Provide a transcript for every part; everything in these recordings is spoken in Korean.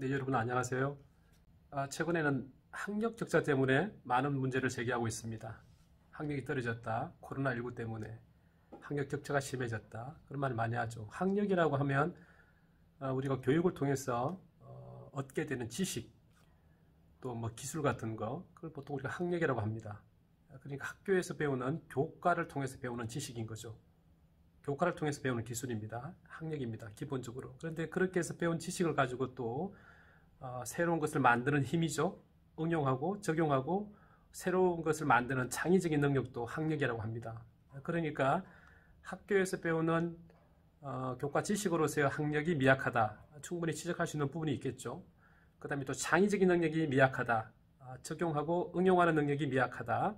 네, 여러분 안녕하세요. 최근에는 학력 적자 때문에 많은 문제를 제기하고 있습니다. 학력이 떨어졌다, 코로나19 때문에 학력 격차가 심해졌다, 그런 말 많이 하죠. 학력이라고 하면 우리가 교육을 통해서 얻게 되는 지식, 또 뭐 기술 같은 거, 그걸 보통 우리가 학력이라고 합니다. 그러니까 학교에서 배우는 교과를 통해서 배우는 지식인 거죠. 교과를 통해서 배우는 기술입니다. 학력입니다. 기본적으로. 그런데 그렇게 해서 배운 지식을 가지고 또 새로운 것을 만드는 힘이죠. 응용하고 적용하고 새로운 것을 만드는 창의적인 능력도 학력이라고 합니다. 그러니까 학교에서 배우는 교과 지식으로서의 학력이 미약하다. 충분히 지적할 수 있는 부분이 있겠죠. 그 다음에 또 창의적인 능력이 미약하다. 적용하고 응용하는 능력이 미약하다.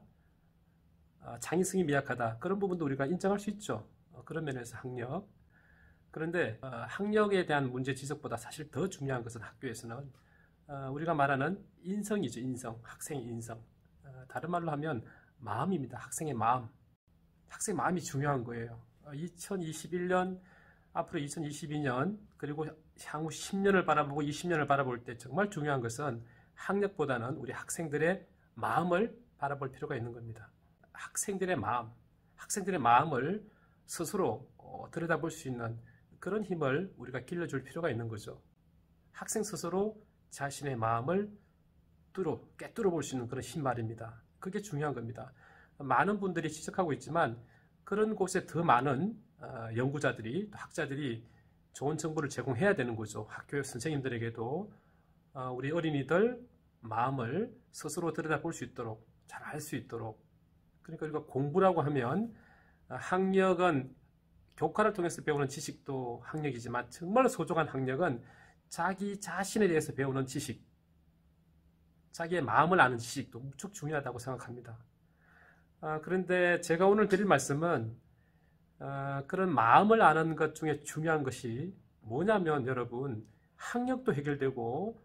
창의성이 미약하다. 그런 부분도 우리가 인정할 수 있죠. 그런 면에서 학력. 그런데 학력에 대한 문제 지적보다 사실 더 중요한 것은 학교에서는 우리가 말하는 인성이죠. 인성, 학생의 인성. 다른 말로 하면 마음입니다. 학생의 마음. 학생의 마음이 중요한 거예요. 2021년, 앞으로 2022년, 그리고 향후 10년을 바라보고 20년을 바라볼 때 정말 중요한 것은 학력보다는 우리 학생들의 마음을 바라볼 필요가 있는 겁니다. 학생들의 마음을 스스로 들여다볼 수 있는 그런 힘을 우리가 길러줄 필요가 있는 거죠. 학생 스스로 자신의 마음을 꿰뚫어 볼 수 있는 그런 힘 말입니다. 그게 중요한 겁니다. 많은 분들이 지적하고 있지만 그런 곳에 더 많은 연구자들이, 학자들이 좋은 정보를 제공해야 되는 거죠. 학교 선생님들에게도 우리 어린이들 마음을 스스로 들여다볼 수 있도록, 잘 알 수 있도록. 그러니까 우리가 공부라고 하면 학력은 교과를 통해서 배우는 지식도 학력이지만 정말 소중한 학력은 자기 자신에 대해서 배우는 지식, 자기의 마음을 아는 지식도 무척 중요하다고 생각합니다. 그런데 제가 오늘 드릴 말씀은 그런 마음을 아는 것 중에 중요한 것이 뭐냐면 여러분, 학력도 해결되고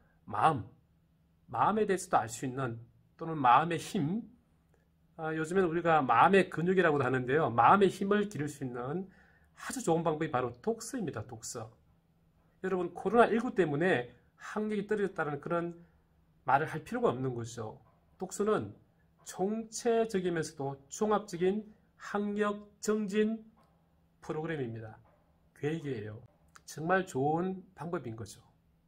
마음에 대해서도 알 수 있는, 또는 마음의 힘, 요즘에는 우리가 마음의 근육이라고도 하는데요. 마음의 힘을 기를 수 있는 아주 좋은 방법이 바로 독서입니다. 독서. 여러분, 코로나19 때문에 학력이 떨어졌다는 그런 말을 할 필요가 없는 거죠. 독서는 총체적이면서도 종합적인 학력 정진 프로그램입니다. 계획이에요. 정말 좋은 방법인 거죠.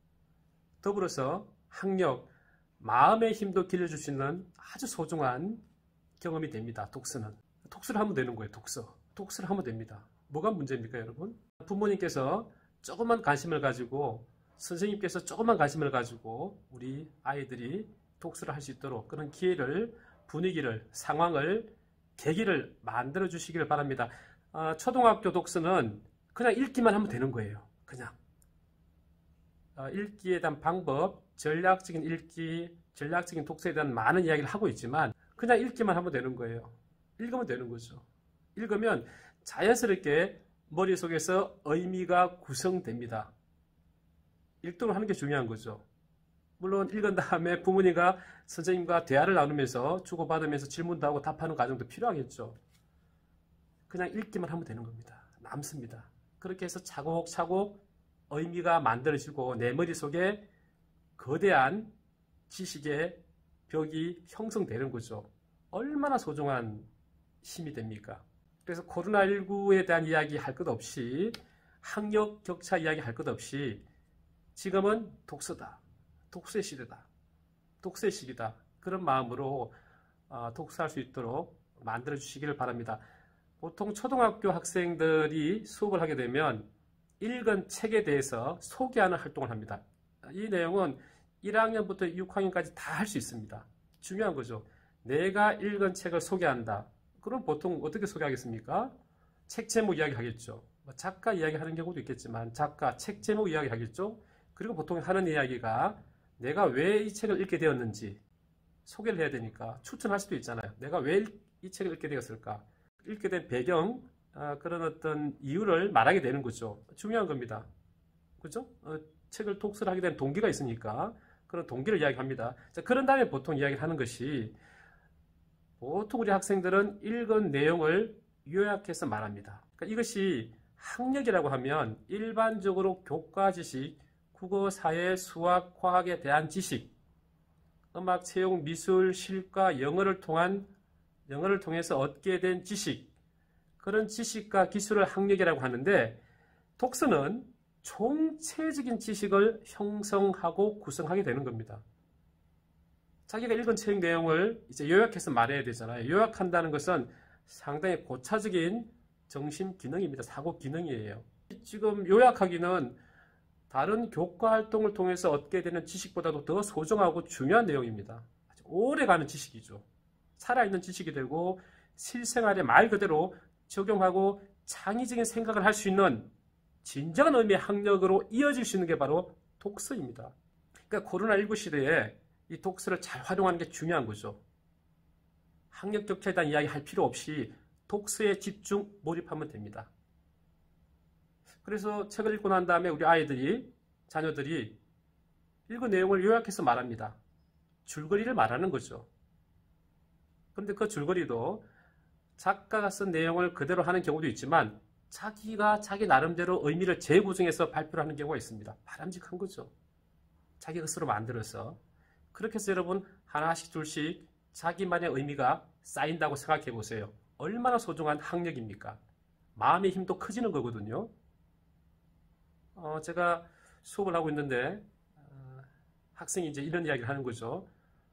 더불어서 학력, 마음의 힘도 길러줄 수 있는 아주 소중한 경험이 됩니다. 독서를 하면 되는 거예요. 독서를 하면 됩니다. 뭐가 문제입니까, 여러분? 부모님께서 조금만 관심을 가지고, 선생님께서 조금만 관심을 가지고 우리 아이들이 독서를 할 수 있도록 그런 기회를, 분위기를, 상황을, 계기를 만들어 주시기를 바랍니다. 초등학교 독서는 그냥 읽기만 하면 되는 거예요. 그냥 읽기에 대한 방법, 전략적인 읽기, 전략적인 독서에 대한 많은 이야기를 하고 있지만 그냥 읽기만 하면 되는 거예요. 읽으면 되는 거죠. 읽으면 자연스럽게 머릿속에서 의미가 구성됩니다. 읽도록 하는 게 중요한 거죠. 물론 읽은 다음에 부모님과 선생님과 대화를 나누면서 주고받으면서 질문도 하고 답하는 과정도 필요하겠죠. 그냥 읽기만 하면 되는 겁니다. 남습니다. 그렇게 해서 차곡차곡 의미가 만들어지고 내 머릿속에 거대한 지식의 벽이 형성되는 거죠. 얼마나 소중한 힘이 됩니까? 그래서 코로나19에 대한 이야기 할 것 없이, 학력 격차 이야기 할 것 없이 지금은 독서다. 독서의 시대다. 독서의 시기다. 그런 마음으로 독서할 수 있도록 만들어 주시기를 바랍니다. 보통 초등학교 학생들이 수업을 하게 되면 읽은 책에 대해서 소개하는 활동을 합니다. 이 내용은 1학년부터 6학년까지 다 할 수 있습니다. 중요한 거죠. 내가 읽은 책을 소개한다. 그럼 보통 어떻게 소개하겠습니까? 책 제목 이야기 하겠죠. 작가 이야기 하는 경우도 있겠지만 작가, 책 제목 이야기 하겠죠. 그리고 보통 하는 이야기가 내가 왜 이 책을 읽게 되었는지 소개를 해야 되니까 추천할 수도 있잖아요. 내가 왜 이 책을 읽게 되었을까? 읽게 된 배경, 그런 어떤 이유를 말하게 되는 거죠. 중요한 겁니다. 그죠? 책을 독서를 하게 된 동기가 있으니까 그런 동기를 이야기합니다. 자, 그런 다음에 보통 이야기를 하는 것이, 보통 우리 학생들은 읽은 내용을 요약해서 말합니다. 그러니까 이것이 학력이라고 하면 일반적으로 교과 지식, 국어, 사회, 수학, 과학에 대한 지식, 음악, 체육, 미술, 실과, 영어를 통해서 얻게 된 지식, 그런 지식과 기술을 학력이라고 하는데, 독서는 총체적인 지식을 형성하고 구성하게 되는 겁니다. 자기가 읽은 책 내용을 이제 요약해서 말해야 되잖아요. 요약한다는 것은 상당히 고차적인 정신 기능입니다. 사고 기능이에요. 지금 요약하기는 다른 교과 활동을 통해서 얻게 되는 지식보다도 더 소중하고 중요한 내용입니다. 오래가는 지식이죠. 살아있는 지식이 되고 실생활에 말 그대로 적용하고 창의적인 생각을 할 수 있는 진정한 의미의 학력으로 이어질 수 있는 게 바로 독서입니다. 그러니까 코로나19 시대에 이 독서를 잘 활용하는 게 중요한 거죠. 학력 격차에 대한 이야기 할 필요 없이 독서에 집중 몰입하면 됩니다. 그래서 책을 읽고 난 다음에 우리 자녀들이 읽은 내용을 요약해서 말합니다. 줄거리를 말하는 거죠. 그런데 그 줄거리도 작가가 쓴 내용을 그대로 하는 경우도 있지만 자기가 자기 나름대로 의미를 재구성해서 발표를 하는 경우가 있습니다. 바람직한 거죠. 자기가 스스로 만들어서. 그렇게 해서 여러분 하나씩 둘씩 자기만의 의미가 쌓인다고 생각해 보세요. 얼마나 소중한 학력입니까? 마음의 힘도 커지는 거거든요. 제가 수업을 하고 있는데 학생이 이제 이런 이야기를 하는 거죠.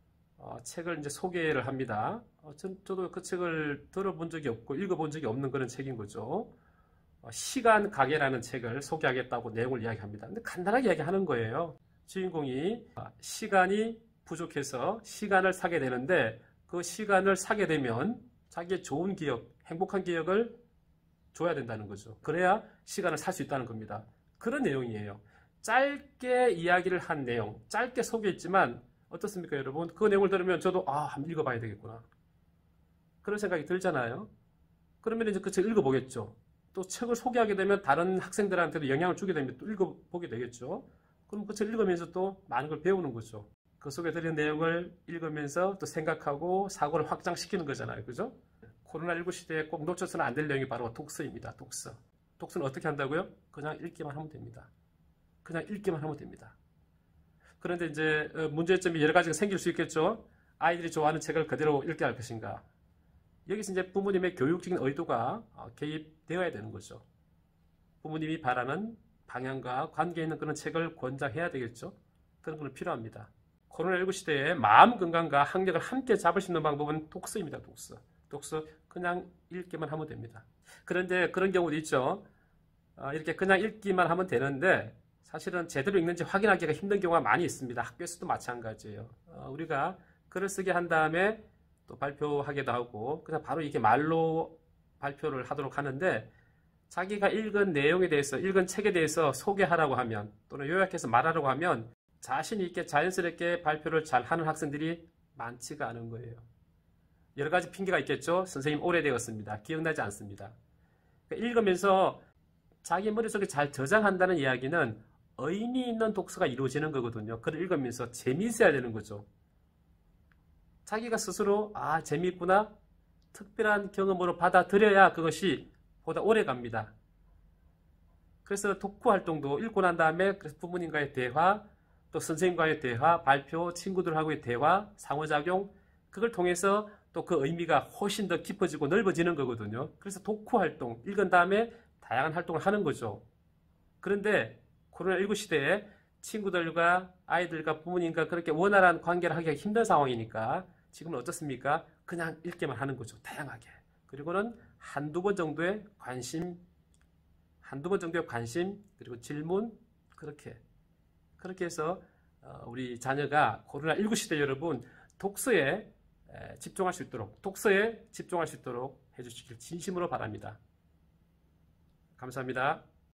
책을 이제 소개를 합니다. 저도 그 책을 들어본 적이 없고 읽어본 적이 없는 그런 책인 거죠. 시간 가게라는 책을 소개하겠다고 내용을 이야기합니다. 근데 간단하게 이야기하는 거예요. 주인공이 시간이 부족해서 시간을 사게 되는데 그 시간을 사게 되면 자기의 좋은 기억, 행복한 기억을 줘야 된다는 거죠. 그래야 시간을 살 수 있다는 겁니다. 그런 내용이에요. 짧게 이야기를 한 내용, 짧게 소개했지만 어떻습니까, 여러분? 그 내용을 들으면 저도 한번 읽어봐야 되겠구나. 그런 생각이 들잖아요. 그러면 이제 그 책 읽어보겠죠. 또 책을 소개하게 되면 다른 학생들한테도 영향을 주게 되면 또 읽어보게 되겠죠. 그럼 그 책 읽으면서 또 많은 걸 배우는 거죠. 그 속에 들은 내용을 읽으면서 또 생각하고 사고를 확장시키는 거잖아요. 그죠? 코로나19 시대에 꼭 놓쳐서는 안 될 내용이 바로 독서입니다. 독서. 독서는 어떻게 한다고요? 그냥 읽기만 하면 됩니다. 그냥 읽기만 하면 됩니다. 그런데 이제 문제점이 여러 가지가 생길 수 있겠죠. 아이들이 좋아하는 책을 그대로 읽게 할 것인가. 여기서 이제 부모님의 교육적인 의도가 개입되어야 되는 거죠. 부모님이 바라는 방향과 관계 있는 그런 책을 권장해야 되겠죠. 그런 건 필요합니다. 코로나19 시대에 마음 건강과 학력을 함께 잡을 수 있는 방법은 독서입니다. 독서 그냥 읽기만 하면 됩니다. 그런데 그런 경우도 있죠. 이렇게 그냥 읽기만 하면 되는데 사실은 제대로 읽는지 확인하기가 힘든 경우가 많이 있습니다. 학교에서도 마찬가지예요. 우리가 글을 쓰게 한 다음에 또 발표하기도 하고 그냥 바로 이렇게 말로 발표를 하도록 하는데 자기가 읽은 내용에 대해서 읽은 책에 대해서 소개하라고 하면 또는 요약해서 말하라고 하면 자신 있게 자연스럽게 발표를 잘 하는 학생들이 많지가 않은 거예요. 여러 가지 핑계가 있겠죠. 선생님 오래되었습니다. 기억나지 않습니다. 그러니까 읽으면서 자기 머릿속에 잘 저장한다는 이야기는 의미 있는 독서가 이루어지는 거거든요. 글을 읽으면서 재미있어야 되는 거죠. 자기가 스스로 재미있구나 특별한 경험으로 받아들여야 그것이 보다 오래 갑니다. 그래서 독후 활동도 읽고 난 다음에 부모님과의 대화, 또 선생님과의 대화, 발표, 친구들하고의 대화, 상호작용 그걸 통해서 또 그 의미가 훨씬 더 깊어지고 넓어지는 거거든요. 그래서 독후 활동, 읽은 다음에 다양한 활동을 하는 거죠. 그런데 코로나19 시대에 친구들과 아이들과 부모님과 그렇게 원활한 관계를 하기가 힘든 상황이니까 지금은 어떻습니까? 그냥 읽기만 하는 거죠. 다양하게. 그리고는 한두 번 정도의 관심, 그리고 질문, 그렇게 해서 우리 자녀가 코로나19 시대 여러분 독서에 집중할 수 있도록 해주시길 진심으로 바랍니다. 감사합니다.